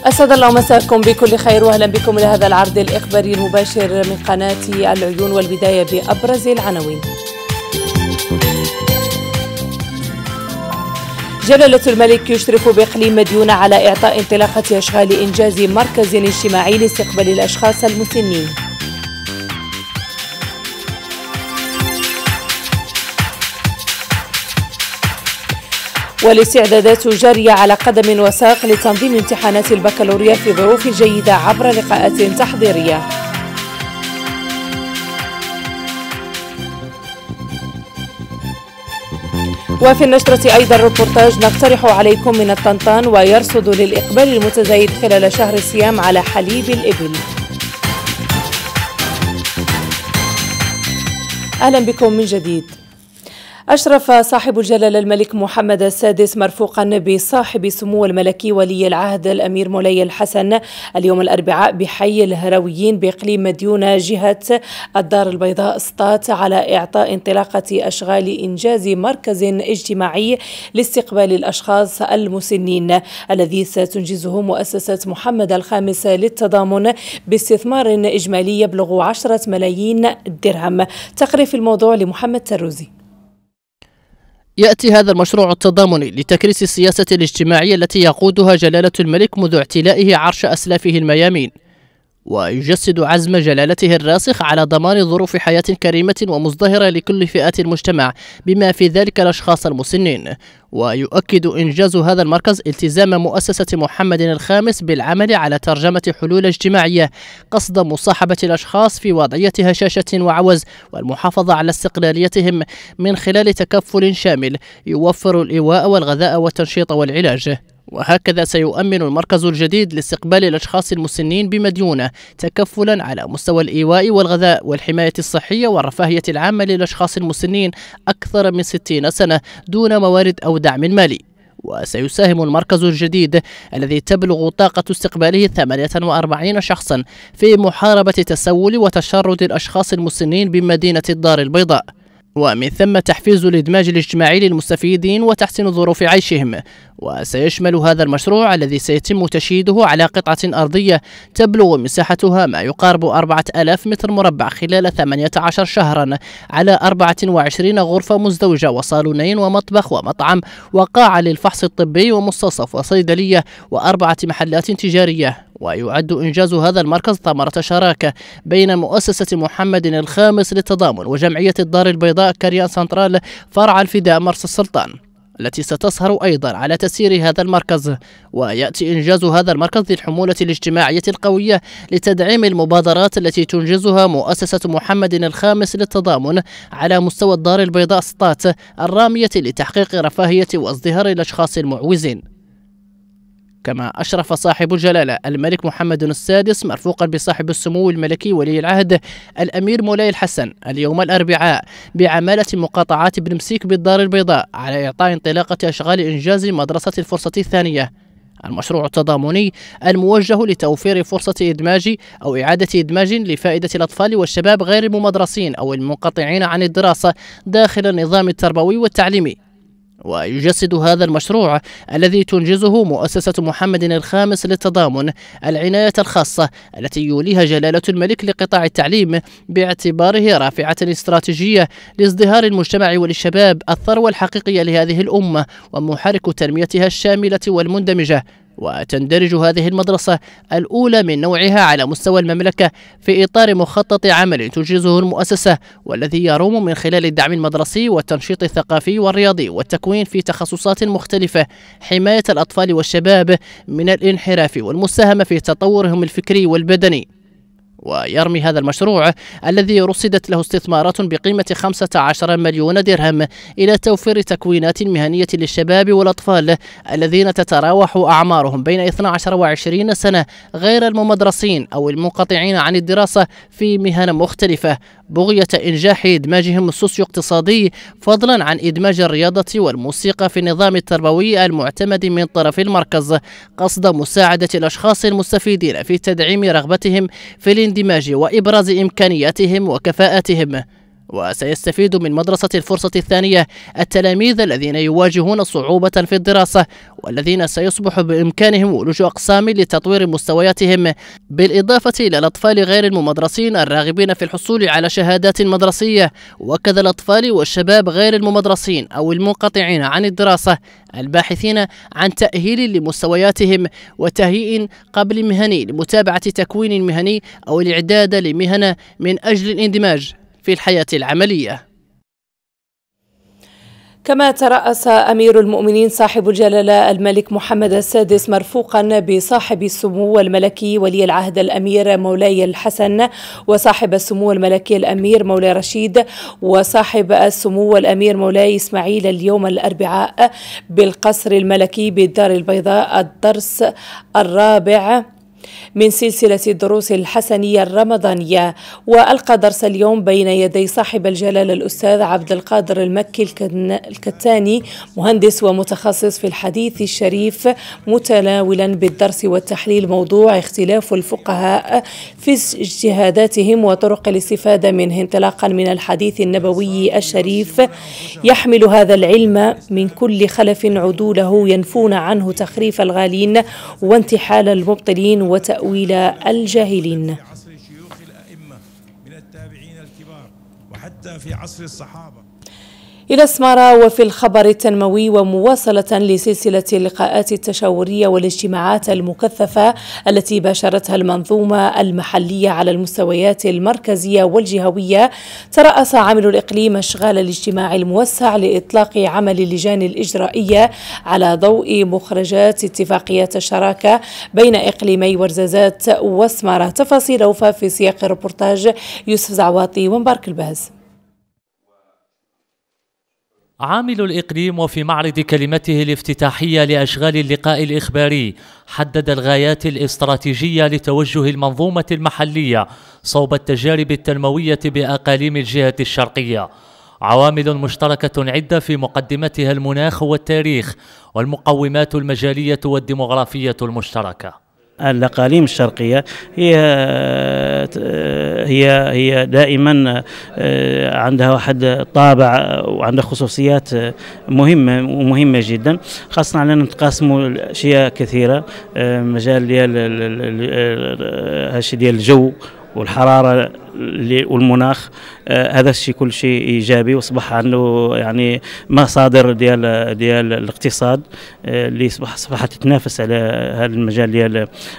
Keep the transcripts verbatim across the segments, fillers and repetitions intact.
أسعد الله مساكم بكل خير وأهلا بكم لهذا العرض الإخباري المباشر من قناة العيون، والبداية بأبرز العناوين. جلالة الملك يشرف بإقليم مديونة على إعطاء انطلاقة أشغال إنجاز مركز اجتماعي لاستقبال الأشخاص المسنين. والاستعدادات جارية على قدم وساق لتنظيم امتحانات البكالوريا في ظروف جيدة عبر لقاءات تحضيرية. وفي النشرة أيضا ريبورتاج نقترح عليكم من الطنطان ويرصد للإقبال المتزايد خلال شهر الصيام على حليب الإبل. أهلا بكم من جديد. أشرف صاحب الجلالة الملك محمد السادس مرفوقا بصاحب السمو الملكي ولي العهد الأمير مولاي الحسن اليوم الأربعاء بحي الهرويين بإقليم مديونة جهة الدار البيضاء سطات على إعطاء انطلاقة أشغال إنجاز مركز اجتماعي لاستقبال الأشخاص المسنين الذي ستنجزه مؤسسة محمد الخامس للتضامن باستثمار إجمالي يبلغ عشرة ملايين درهم. تقرير في الموضوع لمحمد تروزي. يأتي هذا المشروع التضامني لتكريس السياسة الاجتماعية التي يقودها جلالة الملك منذ اعتلائه عرش أسلافه الميامين، ويجسد عزم جلالته الراسخ على ضمان ظروف حياة كريمة ومزدهرة لكل فئات المجتمع بما في ذلك الأشخاص المسنين. ويؤكد إنجاز هذا المركز التزام مؤسسة محمد الخامس بالعمل على ترجمة حلول اجتماعية قصد مصاحبة الأشخاص في وضعية هشاشة وعوز والمحافظة على استقلاليتهم من خلال تكفل شامل يوفر الإيواء والغذاء والتنشيط والعلاج. وهكذا سيؤمن المركز الجديد لاستقبال الأشخاص المسنين بمديونة تكفلا على مستوى الإيواء والغذاء والحماية الصحية والرفاهية العامة للأشخاص المسنين أكثر من ستين سنة دون موارد أو دعم مالي. وسيساهم المركز الجديد الذي تبلغ طاقة استقباله ثمانية وأربعين شخصا في محاربة تسول وتشرد الأشخاص المسنين بمدينة الدار البيضاء، ومن ثم تحفيز الإدماج الاجتماعي للمستفيدين وتحسين ظروف عيشهم. وسيشمل هذا المشروع الذي سيتم تشييده على قطعة أرضية تبلغ مساحتها ما يقارب أربعة آلاف متر مربع خلال ثمانية عشر شهرا على أربعة وعشرين غرفة مزدوجة وصالونين ومطبخ ومطعم وقاعة للفحص الطبي ومستوصف وصيدلية وأربعة محلات تجارية. ويعد إنجاز هذا المركز ثمرة شراكة بين مؤسسة محمد الخامس للتضامن وجمعية الدار البيضاء كريان سنترال فرع الفداء مرسى السلطان التي ستسهر أيضا على تسيير هذا المركز. ويأتي إنجاز هذا المركز للحمولة الاجتماعية القوية لتدعيم المبادرات التي تنجزها مؤسسة محمد الخامس للتضامن على مستوى الدار البيضاء سطات الرامية لتحقيق رفاهية وازدهار الأشخاص المعوزين. كما أشرف صاحب الجلالة الملك محمد السادس مرفوقا بصاحب السمو الملكي ولي العهد الأمير مولاي الحسن اليوم الأربعاء بعمالة مقاطعات بن مسيك بالدار البيضاء على إعطاء انطلاقة أشغال إنجاز مدرسة الفرصة الثانية، المشروع التضامني الموجه لتوفير فرصة إدماج أو إعادة إدماج لفائدة الأطفال والشباب غير الممدرسين أو المنقطعين عن الدراسة داخل النظام التربوي والتعليمي. ويجسد هذا المشروع الذي تنجزه مؤسسة محمد الخامس للتضامن العناية الخاصة التي يوليها جلالة الملك لقطاع التعليم باعتباره رافعة استراتيجية لازدهار المجتمع وللشباب الثروة الحقيقية لهذه الأمة ومحرك تنميتها الشاملة والمندمجة. وتندرج هذه المدرسة الأولى من نوعها على مستوى المملكة في إطار مخطط عمل تنجزه المؤسسة والذي يروم من خلال الدعم المدرسي والتنشيط الثقافي والرياضي والتكوين في تخصصات مختلفة حماية الأطفال والشباب من الانحراف والمساهمة في تطورهم الفكري والبدني. ويرمي هذا المشروع الذي رصدت له استثمارات بقيمة خمسة عشر مليون درهم إلى توفير تكوينات مهنية للشباب والأطفال الذين تتراوح أعمارهم بين اثنتي عشرة وعشرين سنة غير الممدرسين أو المنقطعين عن الدراسة في مهن مختلفة بغية إنجاح إدماجهم السوسيو اقتصادي فضلا عن إدماج الرياضة والموسيقى في النظام التربوي المعتمد من طرف المركز قصد مساعدة الأشخاص المستفيدين في تدعيم رغبتهم في الاندماج وإبراز إمكانياتهم وكفاءاتهم. وسيستفيد من مدرسة الفرصة الثانية التلاميذ الذين يواجهون صعوبة في الدراسة والذين سيصبح بإمكانهم ولوج أقسام لتطوير مستوياتهم، بالإضافة إلى الأطفال غير الممدرسين الراغبين في الحصول على شهادات مدرسية، وكذا الأطفال والشباب غير الممدرسين أو المنقطعين عن الدراسة الباحثين عن تأهيل لمستوياتهم وتهيئ قبل مهني لمتابعة تكوين مهني أو الإعداد لمهنة من أجل الاندماج في الحياة العملية. كما ترأس أمير المؤمنين صاحب الجلالة الملك محمد السادس مرفوقا بصاحب السمو الملكي ولي العهد الأمير مولاي الحسن وصاحب السمو الملكي الأمير مولاي رشيد وصاحب السمو الأمير مولاي إسماعيل اليوم الأربعاء بالقصر الملكي بالدار البيضاء الدرس الرابع من سلسلة الدروس الحسنية الرمضانية، وألقى درس اليوم بين يدي صاحب الجلالة الأستاذ عبد القادر المكي الكتاني مهندس ومتخصص في الحديث الشريف، متناولا بالدرس والتحليل موضوع اختلاف الفقهاء في اجتهاداتهم وطرق الاستفادة منه انطلاقا من الحديث النبوي الشريف. يحمل هذا العلم من كل خلف عدوله ينفون عنه تخريف الغالين وانتحال المبطلين وتأويل الجاهلين. في عصر شيوخ الأئمة من التابعين الكبار وحتى في عصر الصحابة. إلى سمارة وفي الخبر التنموي، ومواصلة لسلسلة اللقاءات التشاورية والاجتماعات المكثفة التي باشرتها المنظومة المحلية على المستويات المركزية والجهوية، ترأس عامل الإقليم اشغال الاجتماع الموسع لإطلاق عمل اللجان الإجرائية على ضوء مخرجات اتفاقيات الشراكة بين إقليمي ورزازات وسمارة. تفاصيل أوفى في سياق الربورتاج يوسف زعواطي ومبارك البهز. عامل الإقليم وفي معرض كلمته الافتتاحية لأشغال اللقاء الإخباري حدد الغايات الاستراتيجية لتوجه المنظومة المحلية صوب التجارب التنموية بأقاليم الجهة الشرقية. عوامل مشتركة عدة في مقدمتها المناخ والتاريخ والمقومات المجالية والديمغرافية المشتركة. الأقاليم الشرقية هي هي هي دائما عندها واحد طابع وعندها خصوصيات مهمة ومهمة جدا، خاصة على نتقاسموا أشياء كثيرة، مجال ديال هالشيء ديال الجو والحرارة والمناخ. آه هذا الشيء كل شيء ايجابي، واصبح عنده يعني مصادر ديال ديال الاقتصاد آه اللي اصبح اصبحت تتنافس على هذا المجال ديال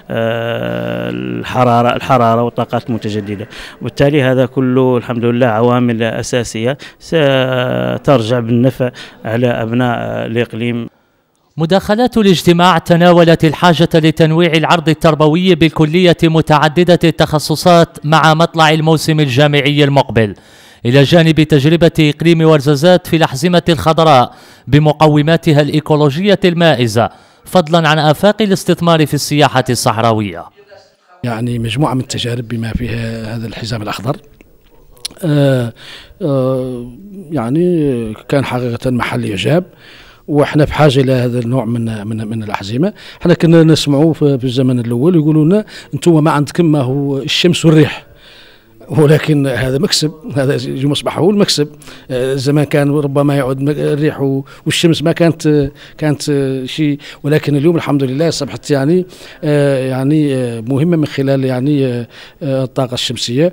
آه الحراره الحراره والطاقات المتجدده، وبالتالي هذا كله الحمد لله عوامل اساسيه سترجع بالنفع على ابناء الاقليم. مداخلات الاجتماع تناولت الحاجة لتنويع العرض التربوي بالكلية متعددة التخصصات مع مطلع الموسم الجامعي المقبل، إلى جانب تجربة إقليم ورزازات في الأحزمة الخضراء بمقوماتها الإيكولوجية المائزة، فضلا عن آفاق الاستثمار في السياحة الصحراوية. يعني مجموعة من التجارب بما فيها هذا الحزام الأخضر. آه آه يعني كان حقيقة محل إعجاب، واحنا بحاجه الى هذا النوع من من من الاحزمه. احنا كنا نسمعوا في الزمن الاول يقولوا لنا انتم ما عندكم ما هو الشمس والريح، ولكن هذا مكسب، هذا اليوم اصبح هو المكسب. زمان كان ربما يعود الريح والشمس ما كانت كانت شيء، ولكن اليوم الحمد لله اصبحت يعني يعني مهمه من خلال يعني الطاقه الشمسيه.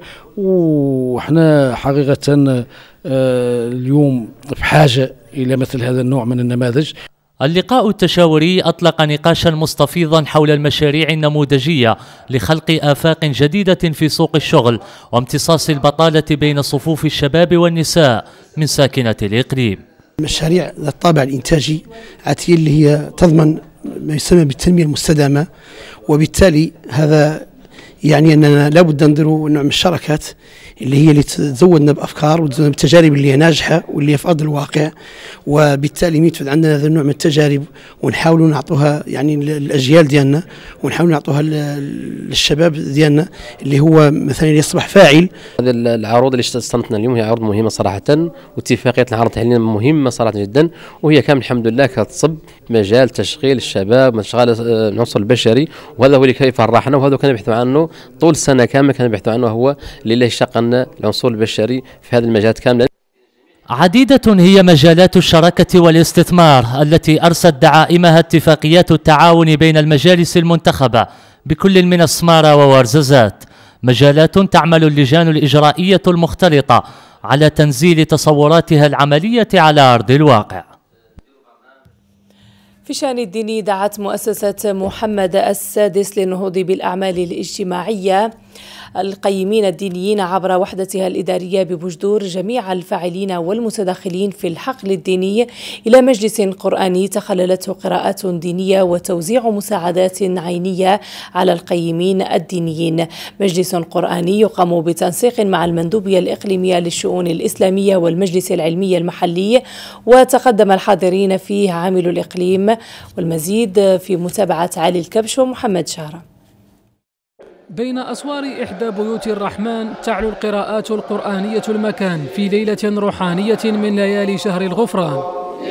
وإحنا حقيقه اليوم بحاجه إلى مثل هذا النوع من النماذج. اللقاء التشاوري أطلق نقاشا مستفيضا حول المشاريع النموذجية لخلق آفاق جديدة في سوق الشغل وامتصاص البطالة بين صفوف الشباب والنساء من ساكنة الإقليم. مشاريع ذات الطابع الإنتاجي عاتية اللي هي تضمن ما يسمى بالتنمية المستدامة، وبالتالي هذا يعني أننا لابد نديروا نوع من الشراكات اللي هي اللي تزودنا بأفكار وتزودنا بالتجارب اللي هي ناجحة واللي هي في أرض الواقع، وبالتالي يتفد عندنا هذا النوع من التجارب ونحاولوا نعطوها يعني للأجيال ديالنا، ونحاولوا نعطوها للشباب ديالنا اللي هو مثلا يصبح فاعل. هذه العروض اللي استنطنا اليوم هي عروض مهمة صراحة، واتفاقية العرض حاليا مهمة صراحة جدا، وهي كامل الحمد لله كتصب مجال تشغيل الشباب من شغال العنصر البشري، وهذا هو اللي كيفرحنا، وهذا كان نبحثوا عنه طول السنه كامله، كان نبحثوا عنه هو اللي شغلنا العنصر البشري في هذه المجالات كامله. عديدة هي مجالات الشراكة والاستثمار التي أرست دعائمها اتفاقيات التعاون بين المجالس المنتخبة بكل من السمارة وورزازات، مجالات تعمل اللجان الإجرائية المختلطة على تنزيل تصوراتها العملية على أرض الواقع. في شأن الديني، دعت مؤسسة محمد السادس للنهوض بالأعمال الاجتماعية القيمين الدينيين عبر وحدتها الإدارية ببجدور جميع الفاعلين والمتداخلين في الحقل الديني إلى مجلس قرآني تخللته قراءات دينية وتوزيع مساعدات عينية على القيمين الدينيين. مجلس قرآني يقام بتنسيق مع المندوبية الإقليمية للشؤون الإسلامية والمجلس العلمي المحلي، وتقدم الحاضرين فيه عامل الإقليم. والمزيد في متابعة علي الكبش ومحمد شهرة. بين أسوار إحدى بيوت الرحمن تعلو القراءات القرآنية المكان في ليلة روحانية من ليالي شهر الغفران.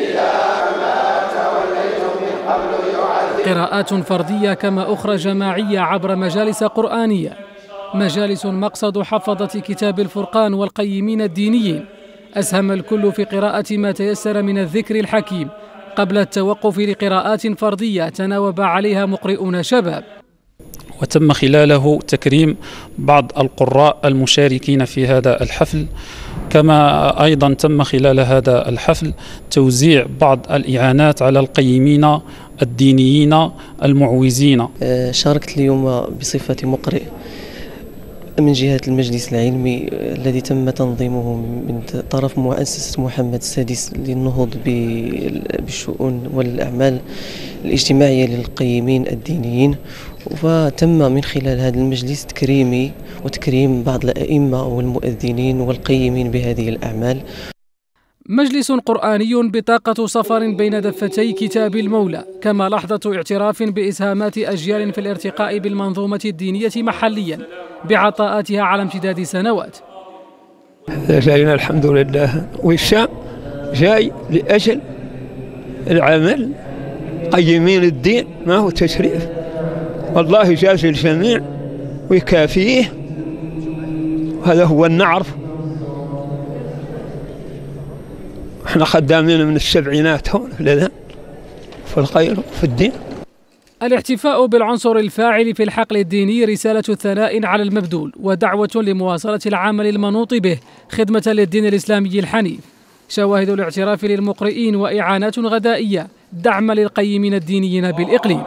قراءات فردية كما أخرى جماعية عبر مجالس قرآنية، مجالس مقصد حفظة كتاب الفرقان والقيمين الدينيين. أسهم الكل في قراءة ما تيسر من الذكر الحكيم قبل التوقف لقراءات فردية تناوب عليها مقرئون شباب. وتم خلاله تكريم بعض القراء المشاركين في هذا الحفل، كما أيضا تم خلال هذا الحفل توزيع بعض الإعانات على القيمين الدينيين المعوزين. شاركت اليوم بصفة مقرئ من جهة المجلس العلمي الذي تم تنظيمه من طرف مؤسسة محمد السادس للنهوض بالشؤون والأعمال الاجتماعية للقيمين الدينيين، وتم من خلال هذا المجلس تكريمي وتكريم بعض الأئمة والمؤذنين والقيمين بهذه الأعمال. مجلس قرآني بطاقة سفر بين دفتي كتاب المولى، كما لحظة اعتراف بإسهامات أجيال في الارتقاء بالمنظومة الدينية محليا بعطاءاتها على امتداد سنوات. جاينا الحمد لله، والشام جاي لأجل العمل قيمين الدين، ما هو تشريف، والله يجازي الجميع ويكافيه، وهذا هو النعرف. احنا خدامين من السبعينات هون لذا في الخير وفي الدين. الاحتفاء بالعنصر الفاعل في الحقل الديني رسالة ثناء على المبذول ودعوة لمواصلة العمل المنوط به خدمة للدين الإسلامي الحنيف. شواهد الاعتراف للمقرئين وإعانات غذائية دعم للقيمين الدينيين بالإقليم.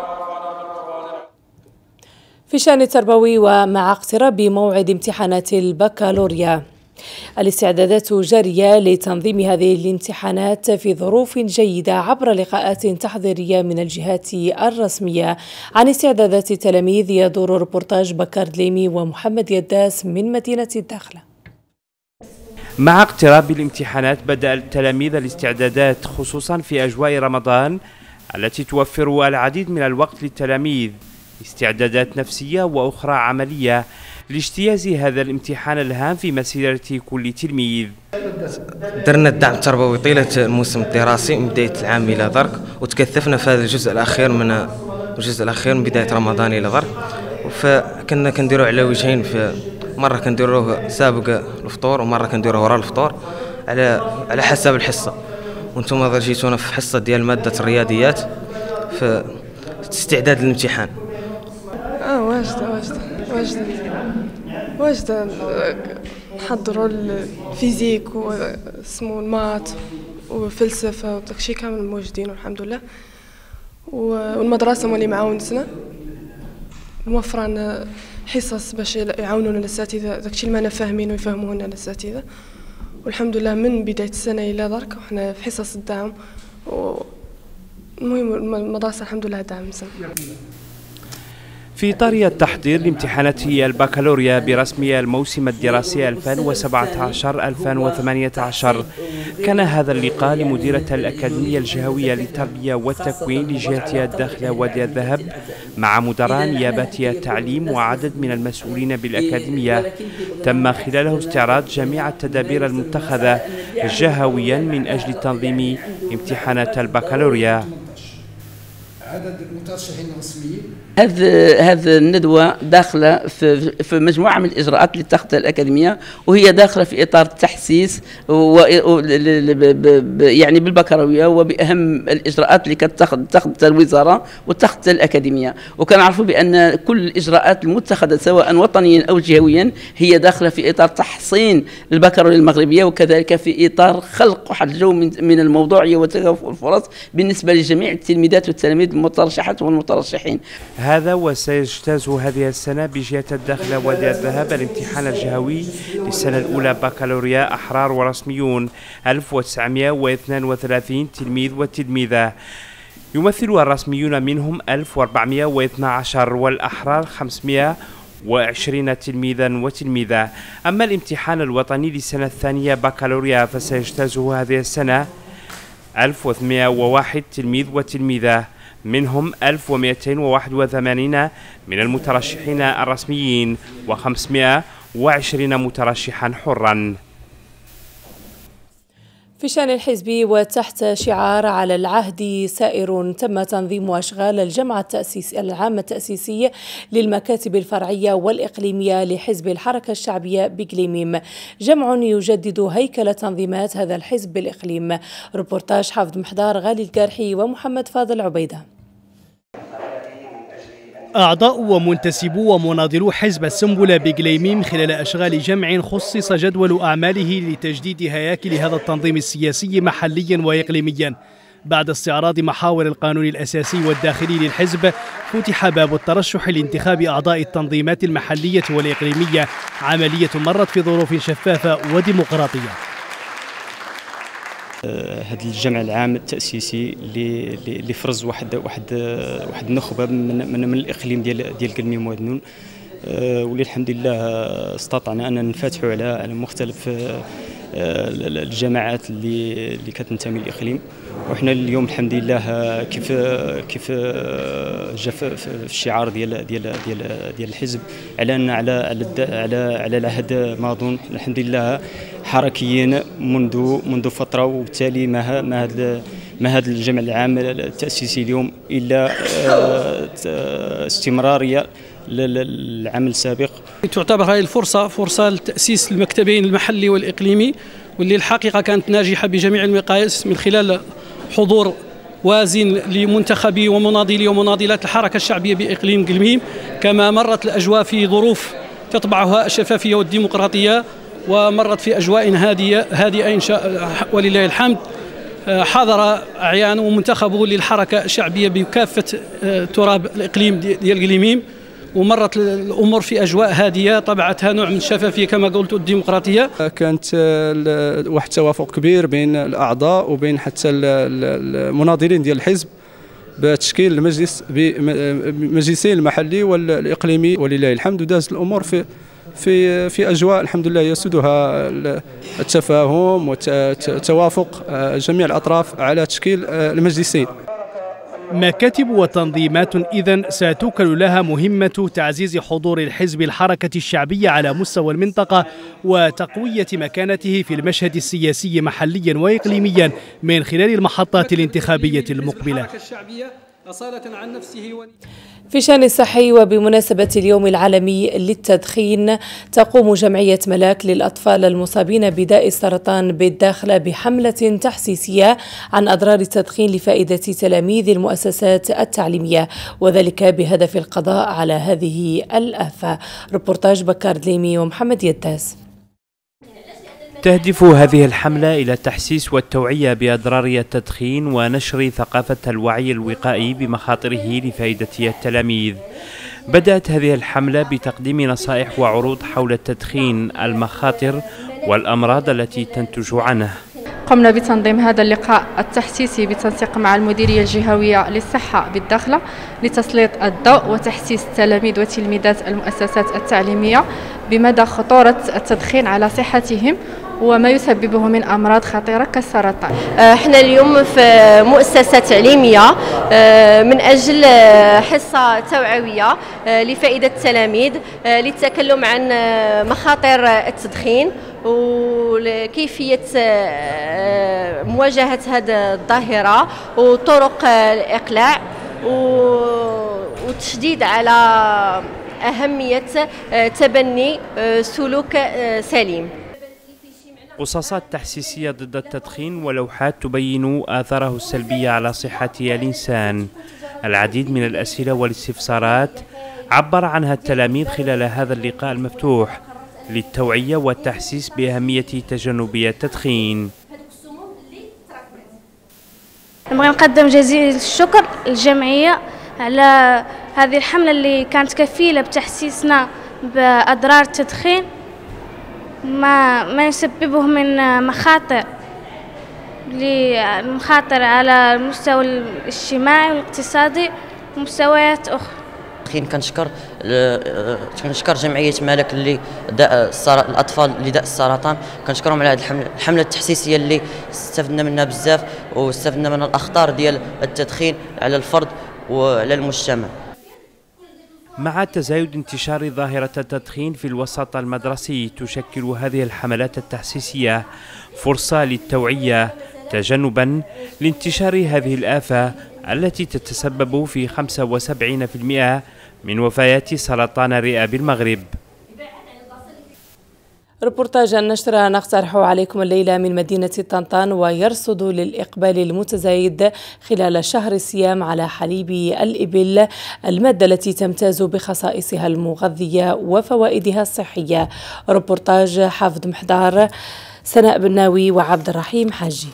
في الشأن التربوي، ومع اقتراب موعد امتحانات البكالوريا، الاستعدادات جارية لتنظيم هذه الامتحانات في ظروف جيدة عبر لقاءات تحضيرية من الجهات الرسمية. عن استعدادات التلاميذ يدور ريبورتاج بكار دليمي ومحمد يداس من مدينة الداخلة. مع اقتراب الامتحانات بدأ التلاميذ الاستعدادات، خصوصا في أجواء رمضان التي توفر العديد من الوقت للتلاميذ، استعدادات نفسية وأخرى عملية لاجتياز هذا الامتحان الهام في مسيرة كل تلميذ. درنا الدعم التربوي طيلة الموسم الدراسي من بداية العام إلى درك، وتكثفنا في هذا الجزء الأخير من الجزء الأخير من بداية رمضان إلى درك، فكنا كنديروا على وجهين، في مرة كنديروه سابق الفطور ومرة كنديروه وراء الفطور على على حسب الحصة. وانتم جيتونا في حصة ديال مادة الرياضيات في استعداد للامتحان. اه واجد واجد واجد واجد نحضروا الفيزيك واسمو المات وفلسفه وداكشي كامل موجودين والحمد لله. والمدرسه مولي معاونتنا موفرين حصص باش يعاونونا الاساتذه داكشي اللي ما فاهمين ويفهمونا الاساتذه، والحمد لله من بدايه السنه الى درك وحنا في حصص الدعم. المهم المدرسه الحمد لله دعم سنة. في إطار التحضير لامتحانات البكالوريا برسم الموسم الدراسي ألفين وسبعة عشر ألفين وثمانية عشر، كان هذا اللقاء لمديرة الأكاديمية الجهوية للتربية والتكوين لجهة الداخلة وادي الذهب مع مدراء نيابات التعليم وعدد من المسؤولين بالأكاديمية. تم خلاله استعراض جميع التدابير المتخذة جهويا من أجل تنظيم امتحانات البكالوريا. عدد المترشحين الرسميين. هذه هذه الندوة داخلة في في مجموعة من الإجراءات اللي اتخذتها الأكاديمية، وهي داخلة في إطار التحسيس يعني بالبكالوريا وبأهم الإجراءات اللي كانت اتخذتها الوزارة واتخذتها الأكاديمية. وكنعرفوا بأن كل الإجراءات المتخذة سواء وطنيا أو جهويا هي داخلة في إطار تحصين البكالوريا المغربية، وكذلك في إطار خلق واحد الجو من الموضوعية وتكافؤ الفرص بالنسبة لجميع التلميذات والتلاميذ المترشحات والمترشحين. هذا وسيجتاز هذه السنة بجهة الداخل وادي الذهب الامتحان الجهوي للسنة الأولى بكالوريا أحرار ورسميون ألف وتسعمائة واثنين وثلاثين تلميذ وتلميذة، يمثل الرسميون منهم ألف وأربعمائة واثني عشر والأحرار خمسمائة وعشرين تلميذا وتلميذة. أما الامتحان الوطني للسنة الثانية بكالوريا فسيجتازه هذه السنة ألف وثمانمائة وواحد تلميذ وتلميذة، منهم ألف ومئتين وواحد وثمانين من المترشحين الرسميين وخمسمائة وعشرين مترشحا حرا. في شأن الحزب وتحت شعار على العهد سائر، تم تنظيم أشغال الجمع التأسيسي العام التأسيسي للمكاتب الفرعية والإقليمية لحزب الحركة الشعبية بقليميم، جمع يجدد هيكل تنظيمات هذا الحزب بالإقليم. ريبورتاج حافظ محضار، غالي القارحي ومحمد فاضل عبيدة. أعضاء ومنتسبو ومناضلو حزب السنبلة بقليميم خلال أشغال جمع خصص جدول أعماله لتجديد هياكل هذا التنظيم السياسي محليا وإقليميا. بعد استعراض محاور القانون الأساسي والداخلي للحزب، فتح باب الترشح لانتخاب أعضاء التنظيمات المحلية والإقليمية، عملية مرت في ظروف شفافة وديمقراطية. هذا الجمع العام التأسيسي اللي فرز واحد واحد واحد النخبة من من, من الإقليم ديال ديال قلميم ودنون، واللي الحمد لله استطعنا أن نفتحوا على على مختلف الجماعات اللي اللي كتنتمي للإقليم. وحنا اليوم الحمد لله كيف كيف جا في الشعار ديال ديال ديال ديال الحزب على ان على على على العهد ماضون، الحمد لله حركيين منذ منذ فتره، وبالتالي ما ما هذا ما هذا الجمع العام التأسيسي اليوم الا استمراريه للعام السابق. تعتبر هذه الفرصه فرصه لتأسيس المكتبين المحلي والإقليمي، واللي الحقيقه كانت ناجحه بجميع المقاييس من خلال حضور وازن لمنتخبي ومناضلي ومناضلات الحركة الشعبية بإقليم قلميم، كما مرت الأجواء في ظروف تطبعها الشفافية والديمقراطية، ومرت في أجواء هادية هادئة إن شاء ولله الحمد. حضر أعيان ومنتخبه للحركة الشعبية بكافة تراب الإقليم ديال قلميم، ومرت الامور في اجواء هاديه طبعتها نوع من الشفافيه كما قلت والديمقراطيه. كانت واحد التوافق كبير بين الاعضاء وبين حتى المناضلين ديال الحزب بتشكيل المجلس بمجلسين المحلي والاقليمي ولله الحمد، ودازت الامور في في في اجواء الحمد لله يسودها التفاهم وتوافق جميع الاطراف على تشكيل المجلسين. مكاتب وتنظيمات إذن ستوكل لها مهمة تعزيز حضور الحزب الحركة الشعبية على مستوى المنطقة وتقوية مكانته في المشهد السياسي محليا وإقليميا من خلال المحطات الانتخابية المقبلة. في شأن الصحي وبمناسبة اليوم العالمي للتدخين، تقوم جمعية ملاك للأطفال المصابين بداء السرطان بالداخلة بحملة تحسيسية عن أضرار التدخين لفائدة تلاميذ المؤسسات التعليمية، وذلك بهدف القضاء على هذه الآفة. ريبورتاج بكار دليمي ومحمد يداس. تهدف هذه الحملة إلى التحسيس والتوعية بأضرار التدخين ونشر ثقافة الوعي الوقائي بمخاطره لفائدة التلاميذ. بدأت هذه الحملة بتقديم نصائح وعروض حول التدخين، المخاطر والأمراض التي تنتج عنه. قمنا بتنظيم هذا اللقاء التحسيسي بالتنسيق مع المديرية الجهوية للصحة بالداخلة لتسليط الضوء وتحسيس التلاميذ وتلميذات المؤسسات التعليمية بمدى خطورة التدخين على صحتهم وما يسببه من أمراض خطيرة كالسرطان. احنا اليوم في مؤسسة تعليمية من أجل حصة توعوية لفائدة التلاميذ للتكلم عن مخاطر التدخين وكيفية مواجهة هذه الظاهرة وطرق الإقلاع وتشديد على أهمية تبني سلوك سليم. قصاصات تحسيسية ضد التدخين ولوحات تبين آثاره السلبية على صحة الإنسان. العديد من الأسئلة والاستفسارات عبر عنها التلاميذ خلال هذا اللقاء المفتوح للتوعية والتحسيس بأهمية تجنب التدخين. نبغي نقدم جزيل الشكر للجمعية على هذه الحملة اللي كانت كفيلة بتحسيسنا بأضرار التدخين ما ما يسببه من مخاطر لمخاطر على المستوى الاجتماعي والاقتصادي ومستويات أخرى. كنشكر كنشكر جمعية مالك اللي داء الأطفال اللي داء السرطان، كنشكرهم على هذه الحملة الحملة التحسيسية اللي استفدنا منها بزاف واستفدنا من الأخطار ديال التدخين على الفرد وعلى المجتمع. مع تزايد انتشار ظاهرة التدخين في الوسط المدرسي تشكل هذه الحملات التحسيسية فرصة للتوعية تجنبا لانتشار هذه الآفة التي تتسبب في خمسة وسبعين بالمئة من وفيات سرطان الرئة بالمغرب. ريبورتاج النشرة نقترح عليكم الليلة من مدينة طنطان، ويرصد للإقبال المتزايد خلال شهر الصيام على حليب الإبل المادة التي تمتاز بخصائصها المغذية وفوائدها الصحية. ريبورتاج حافظ محضار، سناء بناوي وعبد الرحيم حاجي.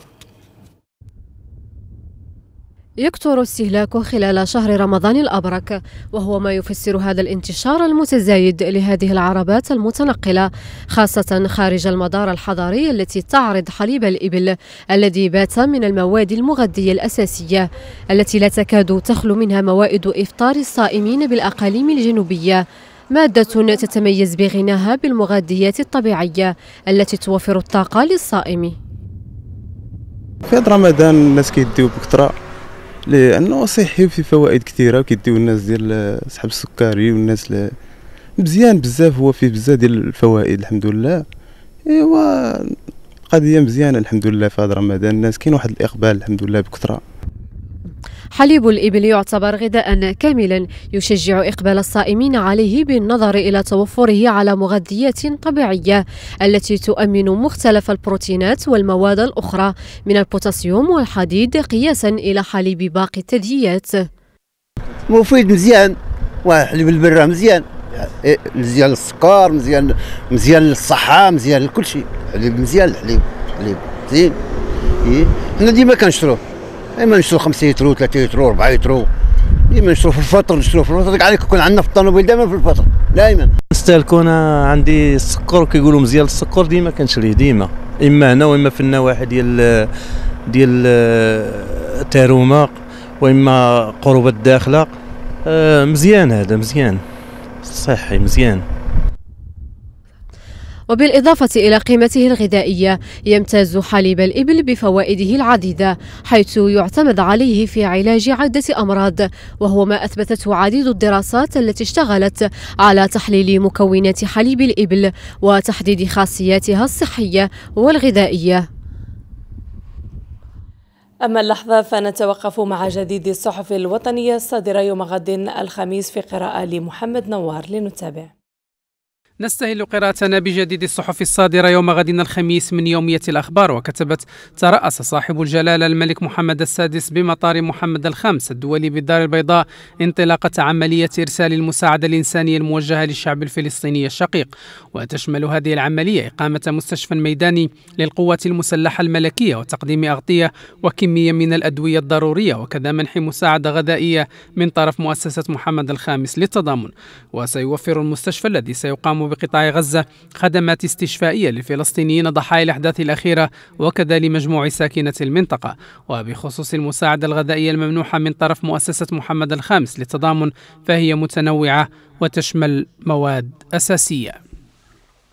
يكثر استهلاكه خلال شهر رمضان الأبرك، وهو ما يفسر هذا الانتشار المتزايد لهذه العربات المتنقلة خاصة خارج المدار الحضاري التي تعرض حليب الإبل الذي بات من المواد المغذية الأساسية التي لا تكاد تخلو منها موائد إفطار الصائمين بالأقاليم الجنوبية، مادة تتميز بغناها بالمغذيات الطبيعية التي توفر الطاقة للصائم. في هذا رمضان الناس كيديو بكثرة لانه صحي وفي فوائد كثيره، وكيديو الناس ديال صحاب السكري والناس مزيان بزاف، هو فيه بزاف ديال الفوائد الحمد لله. ايوا قضيه مزيانه الحمد لله. في هذا رمضان الناس كاين واحد الاقبال الحمد لله بكثره. حليب الإبل يعتبر غذاء كاملا يشجع إقبال الصائمين عليه بالنظر إلى توفره على مغذيات طبيعية التي تؤمن مختلف البروتينات والمواد الأخرى من البوتاسيوم والحديد قياسا إلى حليب باقي الثدييات. مفيد مزيان، وحليب البرة مزيان، مزيان للسكر، مزيان مزيان للصحة، مزيان لكل شيء. حليب مزيان، الحليب حليب زين. إيه حنا ديما كنشروه، ديما نشرو خمسة يترو ثلاثة يترو أربعة يترو، ديما نشرو في الفطر، نشرو في الفطر. عليك يكون عندنا في الطوموبيل دائما في الفطر دائما. نستهلكو انا عندي السكر كيقولوا مزيان السكر ديما كنشريه ديما، اما هنا واما في النواحي ديال ديال تاروما واما قرب الداخله. آه مزيان، هذا مزيان صحي مزيان. وبالإضافة إلى قيمته الغذائية يمتاز حليب الإبل بفوائده العديدة، حيث يعتمد عليه في علاج عدة أمراض، وهو ما أثبتته عديد الدراسات التي اشتغلت على تحليل مكونات حليب الإبل وتحديد خاصياتها الصحية والغذائية. أما اللحظة فنتوقف مع جديد الصحف الوطنية الصادرة يوم غد الخميس في قراءة لمحمد نوار. لنتابع. نستهل قراءتنا بجديد الصحف الصادرة يوم غد الخميس من يومية الأخبار. وكتبت: ترأس صاحب الجلالة الملك محمد السادس بمطار محمد الخامس الدولي بالدار البيضاء انطلاقة عملية إرسال المساعدة الإنسانية الموجهة للشعب الفلسطيني الشقيق، وتشمل هذه العملية إقامة مستشفى ميداني للقوات المسلحة الملكية وتقديم أغطية وكمية من الأدوية الضرورية، وكذا منح مساعدة غذائية من طرف مؤسسة محمد الخامس للتضامن. وسيوفر المستشفى الذي سيقام بقطاع غزة خدمات استشفائية للفلسطينيين ضحايا الأحداث الأخيرة وكذا لمجموع ساكنة المنطقة. وبخصوص المساعدة الغذائية الممنوحة من طرف مؤسسة محمد الخامس للتضامن فهي متنوعة وتشمل مواد أساسية.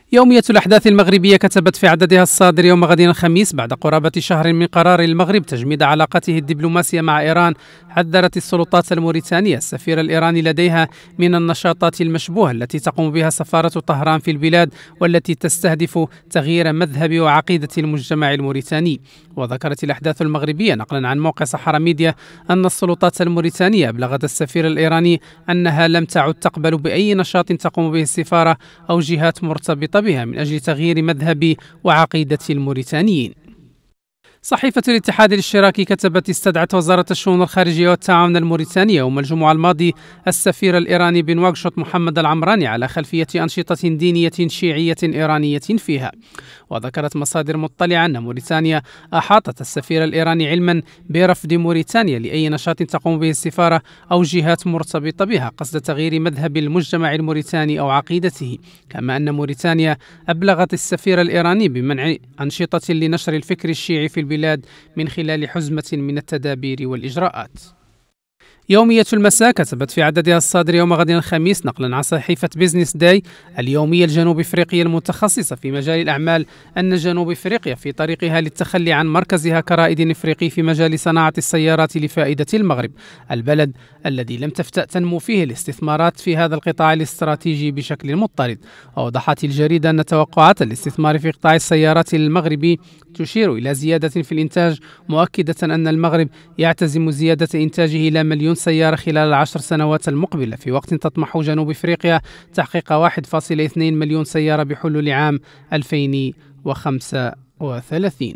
يومية الأحداث المغربية كتبت في عددها الصادر يوم غد الخميس بعد قرابة شهر من قرار المغرب تجميد علاقته الدبلوماسية مع إيران، حذرت السلطات الموريتانية السفير الإيراني لديها من النشاطات المشبوهة التي تقوم بها سفارة طهران في البلاد والتي تستهدف تغيير مذهب وعقيدة المجتمع الموريتاني. وذكرت الأحداث المغربية نقلا عن موقع صحرا ميديا أن السلطات الموريتانية أبلغت السفير الإيراني أنها لم تعد تقبل بأي نشاط تقوم به السفارة أو جهات مرتبطة بها من أجل تغيير مذهب وعقيدة الموريتانيين. صحيفة الاتحاد الاشتراكي كتبت استدعت وزارة الشؤون الخارجية والتعاون الموريتانية يوم الجمعة الماضي السفير الإيراني بنواكشوط محمد العمراني على خلفية أنشطة دينية شيعية إيرانية فيها. وذكرت مصادر مطلعة أن موريتانيا أحاطت السفير الإيراني علما برفض موريتانيا لأي نشاط تقوم به السفارة أو جهات مرتبطة بها قصد تغيير مذهب المجتمع الموريتاني أو عقيدته، كما أن موريتانيا أبلغت السفير الإيراني بمنع أنشطة لنشر الفكر الشيعي في البلاد من خلال حزمة من التدابير والإجراءات. يومية المساء كتبت في عددها الصادر يوم غد الخميس نقلا عن صحيفة بيزنس داي اليومية الجنوب افريقية المتخصصة في مجال الأعمال أن جنوب افريقيا في طريقها للتخلي عن مركزها كرائد افريقي في مجال صناعة السيارات لفائدة المغرب، البلد الذي لم تفتأ تنمو فيه الاستثمارات في هذا القطاع الاستراتيجي بشكل مضطرد. وأوضحت الجريدة أن توقعات الاستثمار في قطاع السيارات المغربي تشير إلى زيادة في الإنتاج، مؤكدة أن المغرب يعتزم زيادة إنتاجه إلى مليون سيارة خلال العشر سنوات المقبلة، في وقت تطمح جنوب إفريقيا تحقيق واحد فاصلة اثنين مليون سيارة بحلول عام ألفين وخمسة وثلاثين.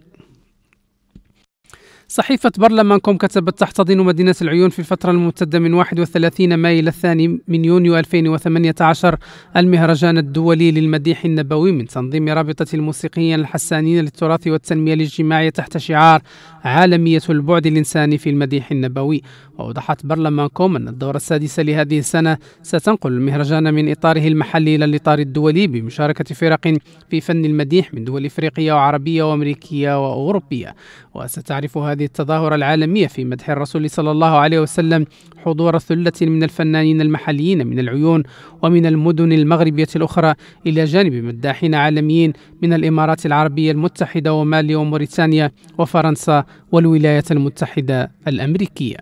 صحيفة برلمانكم كتبت تحتضن مدينة العيون في الفترة الممتدة من واحد وثلاثين ماي إلى الثاني من يونيو ألفين وثمانية عشر المهرجان الدولي للمديح النبوي من تنظيم رابطة الموسيقيين الحسانين للتراث والتنمية الاجتماعية تحت شعار عالمية البعد الإنساني في المديح النبوي. وأوضحت برلمانكم أن الدورة السادسة لهذه السنة ستنقل المهرجان من إطاره المحلي إلى الإطار الدولي بمشاركة فرق في فن المديح من دول إفريقية وعربية وأمريكية وأوروبية. وستعرف هذه التظاهرة العالمية في مدح الرسول صلى الله عليه وسلم حضور ثلة من الفنانين المحليين من العيون ومن المدن المغربية الأخرى، إلى جانب مداحين عالميين من الإمارات العربية المتحدة ومالي وموريتانيا وفرنسا والولايات المتحدة الأمريكية.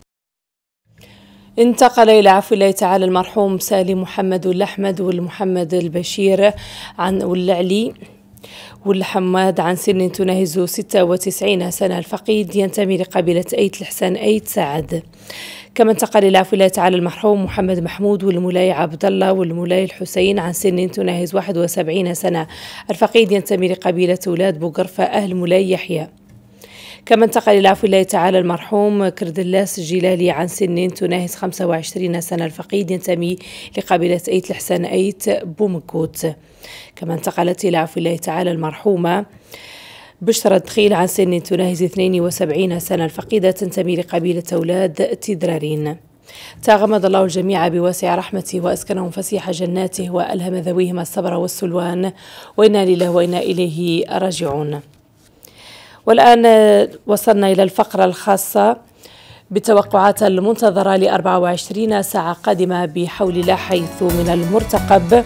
انتقل إلى عفو الله تعالى المرحوم سالم محمد والأحمد والمحمد البشير عن والعلي والحماد عن سن تناهز ستة وتسعين سنة. الفقيد ينتمي لقبيلة أيت الحسن أيت سعد. كما انتقل إلى عفو الله تعالى المرحوم محمد محمود والمولاي عبد الله والمولاي الحسين عن سن تناهز واحد وسبعين سنة. الفقيد ينتمي لقبيلة أولاد بوقرفة أهل مولاي يحيى. كما انتقل إلى عفو الله تعالى المرحوم كردلاس الجلالي عن سن تناهز خمسة وعشرين سنة. الفقيد ينتمي لقبيلة أيت الحسن أيت بومكوت. كما انتقلت إلى عفو الله تعالى المرحومة بشرى دخيل عن سن تناهز اثنين وسبعين سنة. الفقيدة تنتمي لقبيلة أولاد تدرارين. تغمد الله الجميع بواسع رحمته وأسكنهم فسيح جناته وألهم ذويهم الصبر والسلوان، وإنا لله وإنا إليه راجعون. والآن وصلنا إلى الفقرة الخاصة بالتوقعات المنتظرة ل أربعة وعشرين ساعة قادمة بحول الله، حيث من المرتقب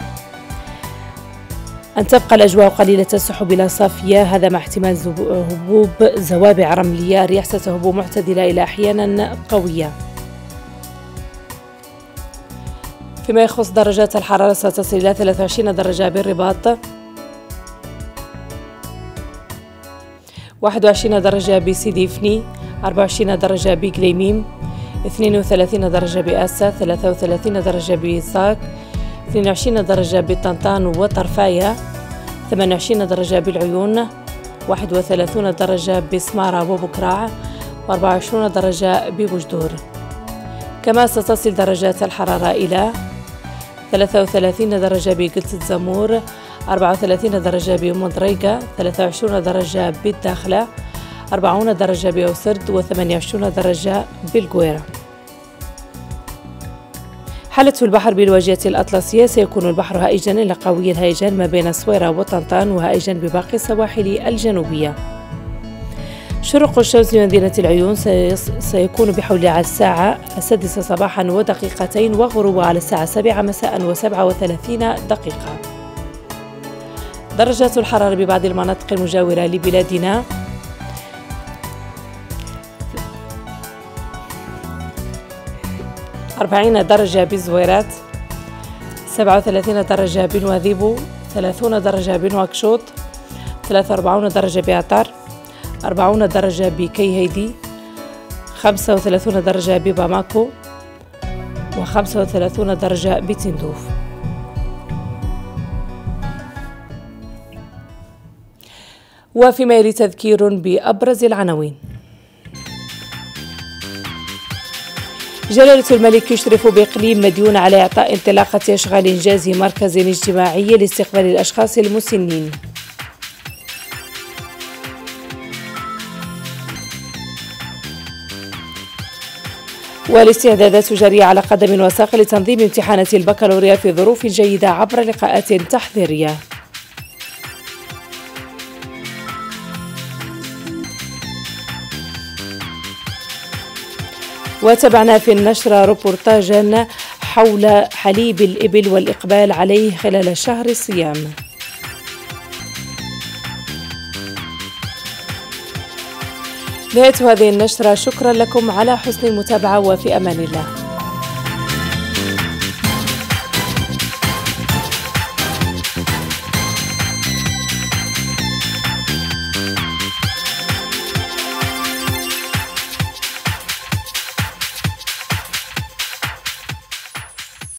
أن تبقى الأجواء قليلة السحب إلى صافية، هذا مع احتمال هبوب زوابع رملية، الرياح ستهب معتدلة إلى أحيانا قوية. فيما يخص درجات الحرارة ستصل إلى ثلاثة وعشرين درجة بالرباط، واحد وعشرين درجة بسيدي فني، أربعة وعشرين درجة بقليميم، اثنين وثلاثين درجة بآسا، ثلاثة وثلاثين درجة بصاك، اثنين وعشرين درجة بطنطان وطرفاية، ثمانية وعشرين درجة بالعيون، واحد وثلاثين درجة بسمارة وبكراع، وأربعة وعشرين درجة بوجدور. كما ستصل درجات الحرارة إلى ثلاثة وثلاثين درجة بقلة الزمور، أربعة وثلاثين درجة بمضريقة، ثلاثة وعشرين درجة بالداخلة، أربعين درجة بأوسرد، وثمانية وعشرين درجة بالقويرة. حالة البحر بالواجهة الأطلسية سيكون البحر هائجا إلى قوي الهيجان ما بين الصويرة وطنطان، وهائجا بباقي السواحل الجنوبية. شروق الشمس بمدينة العيون سيكون بحول على الساعة السادسة صباحا ودقيقتين، وغروب على الساعة السابعة مساء وسبعة وثلاثين دقيقة. درجات الحرارة ببعض المناطق المجاورة لبلادنا: أربعين درجة بالزويرات، سبعة وثلاثين درجة بنواذيبو، ثلاثين درجة بنواكشوط، ثلاثة وأربعين درجة بعطار، أربعين درجة بكيهيدي، خمسة وثلاثين درجة بباماكو، وخمسة وثلاثين درجة بتندوف. وفيما يلي تذكير بأبرز العناوين. جلالة الملك يشرف بإقليم مديون على إعطاء انطلاقة أشغال إنجاز مركز اجتماعي لاستقبال الأشخاص المسنين. والاستعدادات جارية على قدم وساق لتنظيم امتحانات البكالوريا في ظروف جيدة عبر لقاءات تحضيرية. وتابعنا في النشرة روبورتاجا حول حليب الإبل والإقبال عليه خلال شهر الصيام. نهاية هذه النشرة، شكرا لكم على حسن المتابعة وفي أمان الله.